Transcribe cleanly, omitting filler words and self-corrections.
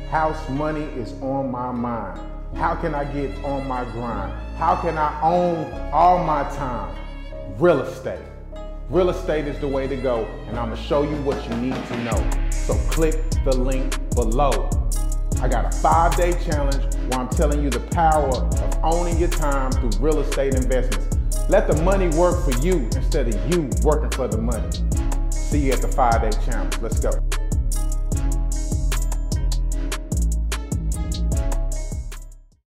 House money is on my mind. How can I get on my grind? How can I own all my time? Real estate. Real estate is the way to go, and I'm gonna show you what you need to know. So click the link below. I got a 5-day challenge where I'm telling you the power of owning your time through real estate investments. Let the money work for you instead of you working for the money. See you at the 5-day challenge. Let's go.